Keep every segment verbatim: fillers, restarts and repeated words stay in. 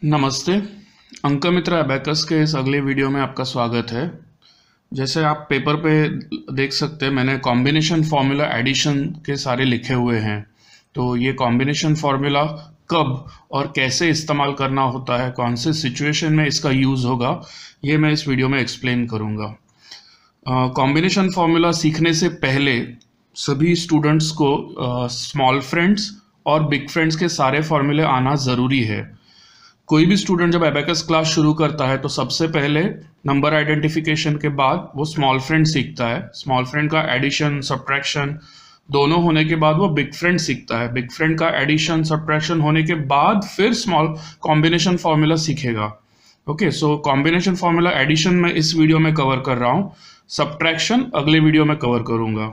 नमस्ते। AnkMitra Abacus के इस अगले वीडियो में आपका स्वागत है। जैसे आप पेपर पे देख सकते हैं, मैंने कॉम्बिनेशन फार्मूला एडिशन के सारे लिखे हुए हैं। तो ये कॉम्बिनेशन फार्मूला कब और कैसे इस्तेमाल करना होता है, कौन से सिचुएशन में इसका यूज़ होगा, ये मैं इस वीडियो में एक्सप्लेन करूँगा। कॉम्बिनेशन फार्मूला सीखने से पहले सभी स्टूडेंट्स को स्मॉल फ्रेंड्स और बिग फ्रेंड्स के सारे फार्मूले आना ज़रूरी है। कोई भी स्टूडेंट जब एबेकस क्लास शुरू करता है तो सबसे पहले नंबर आइडेंटिफिकेशन के बाद वो स्मॉल फ्रेंड सीखता है। स्मॉल फ्रेंड का एडिशन सब्ट्रैक्शन दोनों होने के बाद वो बिग फ्रेंड सीखता है। बिग फ्रेंड का एडिशन सब्ट्रैक्शन होने के बाद फिर स्मॉल कॉम्बिनेशन फार्मूला सीखेगा। Okay, so combination formula addition में इस वीडियो में कवर कर रहा हूँ, सब्ट्रैक्शन अगले वीडियो में कवर करूँगा।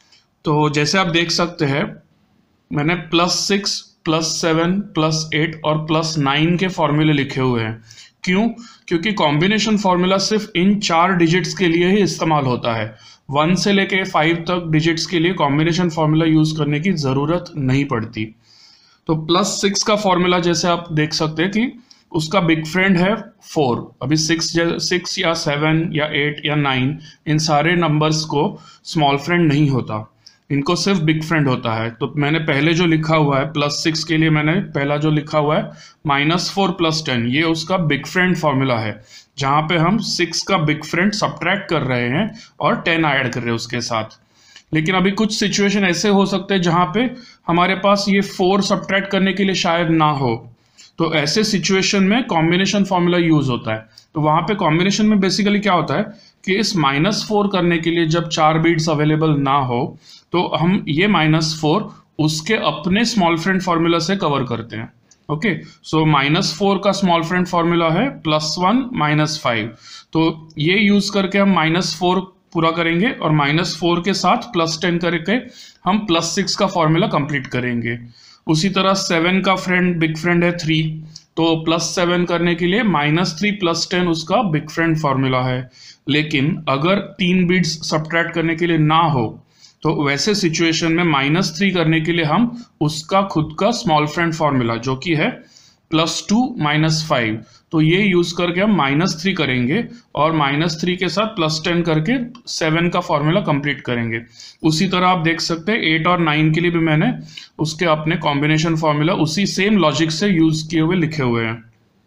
तो जैसे आप देख सकते हैं, मैंने plus six plus seven plus eight और प्लस नाइन के फॉर्मूले लिखे हुए हैं। क्यों? क्योंकि कॉम्बिनेशन फार्मूला सिर्फ इन चार डिजिट्स के लिए ही इस्तेमाल होता है। वन से लेके फाइव तक डिजिट्स के लिए कॉम्बिनेशन फार्मूला यूज करने की ज़रूरत नहीं पड़ती। तो प्लस सिक्स का फॉर्मूला जैसे आप देख सकते हैं कि उसका बिग फ्रेंड है फोर। अभी सिक्स सिक्स या सेवन या एट या नाइन, इन सारे नंबर्स को स्मॉल फ्रेंड नहीं होता, इनको सिर्फ बिग फ्रेंड होता है। तो मैंने पहले जो लिखा हुआ है प्लस सिक्स के लिए, मैंने पहला जो लिखा हुआ है माइनस फोर प्लस टेन, ये उसका बिग फ्रेंड फॉर्मूला है, जहाँ पे हम सिक्स का बिग फ्रेंड सब्ट्रैक्ट कर रहे हैं और टेन ऐड कर रहे हैं उसके साथ। लेकिन अभी कुछ सिचुएशन ऐसे हो सकते हैं जहाँ पे हमारे पास ये फोर सब्ट्रैक्ट करने के लिए शायद ना हो, तो ऐसे सिचुएशन में कॉम्बिनेशन फॉर्मूला यूज होता है। तो वहाँ पे कॉम्बिनेशन में बेसिकली क्या होता है कि इस माइनस फोर करने के लिए जब चार बीट्स अवेलेबल ना हो तो हम ये माइनस फोर उसके अपने स्मॉल फ्रेंड फार्मूला से कवर करते हैं। ओके, सो माइनस फोर का स्मॉल फ्रेंड फार्मूला है प्लस वन माइनस फाइव। तो ये यूज करके हम माइनस फोर पूरा करेंगे और माइनस फोर के साथ प्लस टेन करके हम प्लस सिक्स का फॉर्मूला कंप्लीट करेंगे। उसी तरह सेवन का फ्रेंड बिग फ्रेंड है थ्री, तो प्लस सेवन करने के लिए माइनस थ्री प्लस टेन उसका बिग फ्रेंड फार्मूला है। लेकिन अगर तीन बिट्स सब्ट्रैक्ट करने के लिए ना हो तो वैसे सिचुएशन में माइनस थ्री करने के लिए हम उसका खुद का स्मॉल फ्रेंड फार्मूला जो कि है प्लस टू माइनस फाइव, तो ये यूज करके हम माइनस थ्री करेंगे और माइनस थ्री के साथ प्लस टेन करके सेवन का फॉर्मूला कंप्लीट करेंगे। उसी तरह आप देख सकते हैं एट और नाइन के लिए भी मैंने उसके अपने कॉम्बिनेशन फार्मूला उसी सेम लॉजिक से यूज किए हुए लिखे हुए हैं।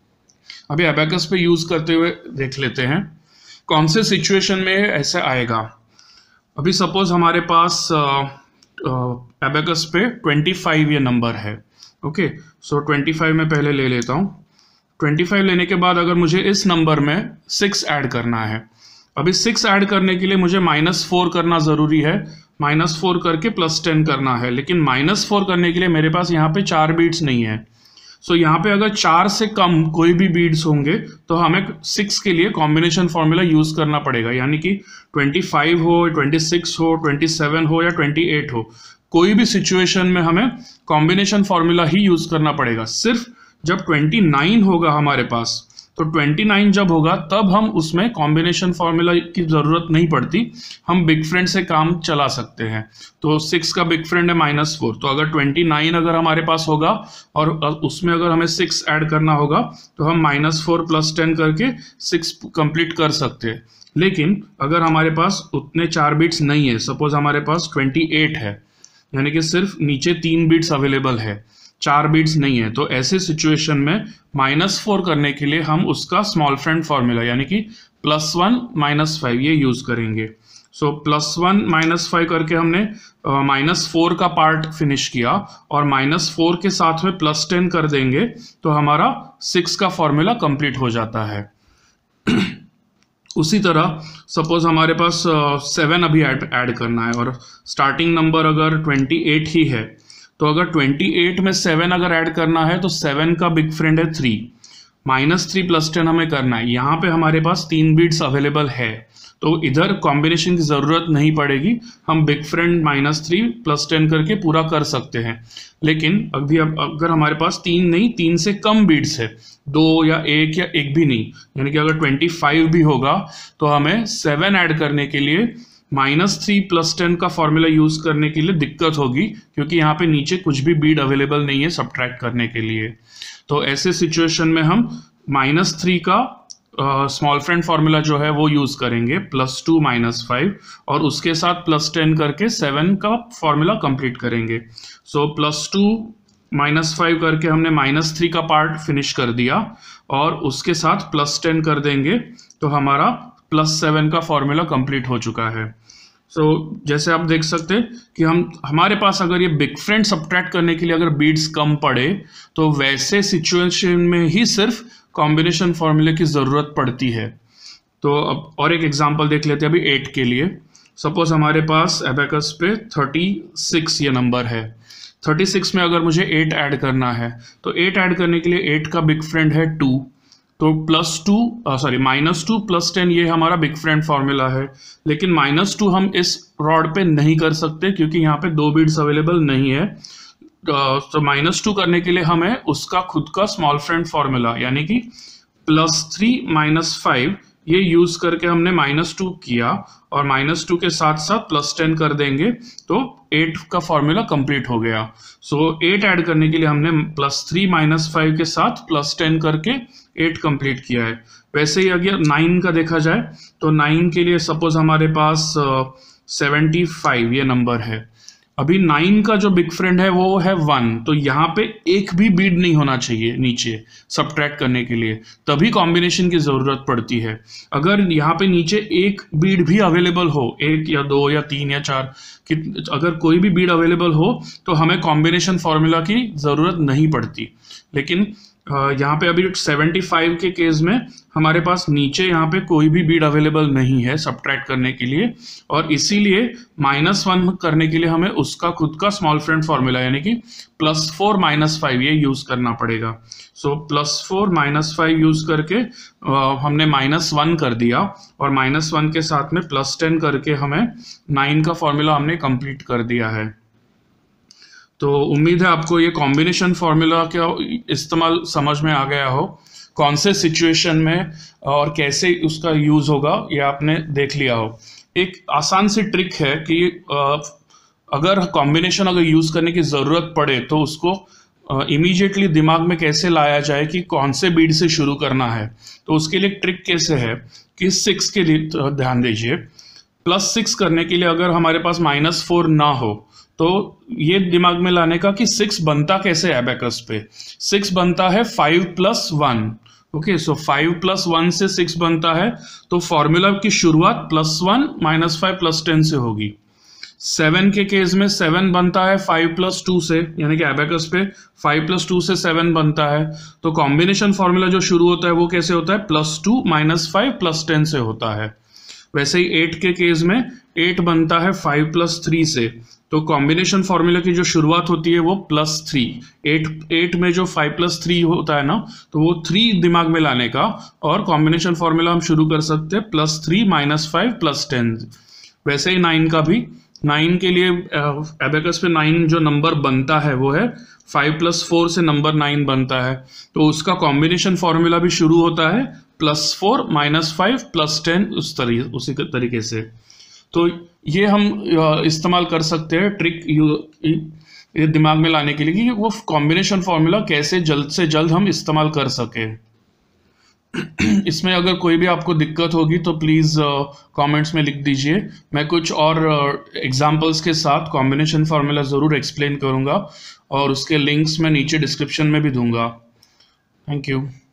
अभी एबेकस पे यूज करते हुए देख लेते हैं कौन से सिचुएशन में ऐसे आएगा। अभी सपोज हमारे पास एबेकस पे पच्चीस ये नंबर है। ओके, सो पच्चीस में पहले ले लेता हूँ। पच्चीस लेने के बाद अगर मुझे इस नंबर में सिक्स ऐड करना है, अभी सिक्स ऐड करने के लिए मुझे माइनस फोर करना ज़रूरी है। माइनस फोर करके प्लस टेन करना है, लेकिन माइनस फोर करने के लिए मेरे पास यहाँ पे चार बीट्स नहीं है। सो so, यहाँ पे अगर चार से कम कोई भी बीट्स होंगे तो हमें सिक्स के लिए कॉम्बिनेशन फार्मूला यूज करना पड़ेगा, यानी कि पच्चीस हो, छब्बीस हो, सत्ताईस हो या अट्ठाईस हो, कोई भी सिचुएशन में हमें कॉम्बिनेशन फार्मूला ही यूज करना पड़ेगा। सिर्फ जब उनतीस होगा हमारे पास, तो उनतीस जब होगा तब हम उसमें कॉम्बिनेशन फार्मूला की ज़रूरत नहीं पड़ती, हम बिग फ्रेंड से काम चला सकते हैं। तो सिक्स का बिग फ्रेंड है माइनस फोर, तो अगर उनतीस अगर हमारे पास होगा और उसमें अगर हमें सिक्स ऐड करना होगा तो हम माइनस फोर प्लस टेन करके सिक्स कंप्लीट कर सकते हैं। लेकिन अगर हमारे पास उतने चार बिट्स नहीं है, सपोज हमारे पास अट्ठाईस है, यानी कि सिर्फ नीचे तीन बिट्स अवेलेबल है, चार बीट्स नहीं है, तो ऐसे सिचुएशन में माइनस फोर करने के लिए हम उसका स्मॉल फ्रेंड फार्मूला यानी कि प्लस वन माइनस फाइव ये यूज करेंगे। So plus one minus five करके हमने माइनस फोर का पार्ट फिनिश किया और माइनस फोर के साथ में प्लस टेन कर देंगे तो हमारा सिक्स का फॉर्मूला कंप्लीट हो जाता है। उसी तरह सपोज हमारे पास सेवन uh, अभी ऐड ऐड करना है और स्टार्टिंग नंबर अगर अट्ठाईस ही है, तो अगर अट्ठाईस में सेवन अगर ऐड करना है तो सेवन का बिग फ्रेंड है three, minus three plus ten हमें करना है। यहाँ पे हमारे पास तीन बीट्स अवेलेबल है, तो इधर कॉम्बिनेशन की ज़रूरत नहीं पड़ेगी, हम big friend minus three plus ten करके पूरा कर सकते हैं। लेकिन अभी अब अगर हमारे पास तीन नहीं, तीन से कम बीट्स है, दो या एक या एक भी नहीं, यानी कि अगर पच्चीस भी होगा तो हमें सेवन ऐड करने के लिए माइनस थ्री प्लस टेन का फॉर्मूला यूज करने के लिए दिक्कत होगी, क्योंकि यहाँ पे नीचे कुछ भी बीट अवेलेबल नहीं है सब्ट्रैक्ट करने के लिए। तो ऐसे सिचुएशन में हम माइनस थ्री का स्मॉल फ्रेंड फॉर्मूला जो है वो यूज करेंगे, प्लस टू माइनस फाइव, और उसके साथ प्लस टेन करके सेवन का फॉर्मूला कंप्लीट करेंगे। So plus two minus five करके हमने माइनस थ्री का पार्ट फिनिश कर दिया और उसके साथ प्लस टेन कर देंगे तो हमारा प्लस सेवन का फॉर्मूला कंप्लीट हो चुका है। सो so, जैसे आप देख सकते हैं कि हम हमारे पास अगर ये बिग फ्रेंड सब्ट्रैक्ट करने के लिए अगर बीड्स कम पड़े तो वैसे सिचुएशन में ही सिर्फ कॉम्बिनेशन फॉर्मूले की ज़रूरत पड़ती है। तो अब और एक एग्जांपल देख लेते हैं अभी एट के लिए। सपोज हमारे पास एबेकस पे थर्टी सिक्स ये नंबर है, थर्टी सिक्स में अगर मुझे एट ऐड करना है तो एट ऐड करने के लिए एट का बिग फ्रेंड है टू, तो plus two sorry minus two plus ten ये हमारा बिग फ्रेंड फॉर्मूला है। लेकिन माइनस टू हम इस रॉड पे नहीं कर सकते क्योंकि यहाँ पे दो बीड्स अवेलेबल नहीं है। तो माइनस टू करने के लिए हमें उसका खुद का स्मॉल फ्रेंड फॉर्मूला यानी कि प्लस थ्री माइनस फाइव ये यूज करके हमने माइनस टू किया और माइनस टू के साथ साथ प्लस टेन कर देंगे तो एट का फॉर्मूला कंप्लीट हो गया। सो एट ऐड करने के लिए हमने प्लस थ्री माइनस फाइव के साथ प्लस टेन करके एट कंप्लीट किया है। वैसे ही अगर नाइन का देखा जाए तो नाइन के लिए सपोज हमारे पास सेवेंटी फाइव ये नंबर है। अभी नाइन का जो बिग फ्रेंड है वो है वन, तो यहाँ पे एक भी बीड नहीं होना चाहिए नीचे सब्ट्रैक्ट करने के लिए, तभी कॉम्बिनेशन की जरूरत पड़ती है। अगर यहाँ पे नीचे एक बीड भी अवेलेबल हो, एक या दो या तीन या चार, कि अगर कोई भी बीड अवेलेबल हो तो हमें कॉम्बिनेशन फॉर्मूला की जरूरत नहीं पड़ती। लेकिन यहाँ पे अभी सेवेंटी फाइव के केस में हमारे पास नीचे यहाँ पे कोई भी बीड अवेलेबल नहीं है सब्ट्रैक्ट करने के लिए, और इसीलिए माइनस वन करने के लिए हमें उसका खुद का स्मॉल फ्रेंड फॉर्मूला यानी कि प्लस फोर माइनस फाइव ये यूज करना पड़ेगा। So plus four minus five use करके आ, हमने माइनस वन कर दिया और माइनस वन के साथ में प्लस टेन करके हमें नाइन का फॉर्मूला हमने कंप्लीट कर दिया है। तो उम्मीद है आपको ये कॉम्बिनेशन फॉर्मूला का इस्तेमाल समझ में आ गया हो, कौन से सिचुएशन में और कैसे उसका यूज होगा ये आपने देख लिया हो। एक आसान सी ट्रिक है कि अगर कॉम्बिनेशन अगर यूज करने की ज़रूरत पड़े तो उसको इमीडिएटली दिमाग में कैसे लाया जाए कि कौन से बीड से शुरू करना है। तो उसके लिए ट्रिक कैसे है कि सिक्स के लिए ध्यान दीजिए। प्लस सिक्स करने के लिए अगर हमारे पास माइनस फोर ना हो तो ये दिमाग में लाने का कि सिक्स बनता कैसे है एबेकस पे। सिक्स बनता है five plus one. Okay, so five plus one से सिक्स बनता है, तो फॉर्मूला की शुरुआत plus one minus five plus ten से होगी। सेवन के केस में सेवन बनता है फाइव प्लस टू से, यानी कि एबेकस पे फाइव प्लस टू से सेवन बनता है। तो कॉम्बिनेशन फॉर्मूला जो शुरू होता है वो कैसे होता है, plus two minus five plus ten से होता है। वैसे ही एट के केस में एट बनता है फाइव प्लस थ्री से, तो कॉम्बिनेशन फॉर्मूला की जो शुरुआत होती है वो प्लस थ्री। एट एट में जो फाइव प्लस थ्री होता है ना, तो वो थ्री दिमाग में लाने का और कॉम्बिनेशन फॉर्मूला हम शुरू कर सकते हैं plus three minus five plus ten. वैसे ही नाइन का भी, नाइन के लिए एबेकस पे नाइन जो नंबर बनता है वो है फाइव प्लस फोर से नंबर नाइन बनता है, तो उसका कॉम्बिनेशन फॉर्मूला भी शुरू होता है plus four minus five plus ten, उस तरीके उसी तरीके से। तो ये हम इस्तेमाल कर सकते हैं ट्रिक ये दिमाग में लाने के लिए कि वो कॉम्बिनेशन फॉर्मूला कैसे जल्द से जल्द हम इस्तेमाल कर सके। इसमें अगर कोई भी आपको दिक्कत होगी तो प्लीज़ कमेंट्स में लिख दीजिए। मैं कुछ और एग्जांपल्स के साथ कॉम्बिनेशन फार्मूला ज़रूर एक्सप्लेन करूँगा और उसके लिंक्स मैं नीचे डिस्क्रिप्शन में भी दूंगा। Thank you.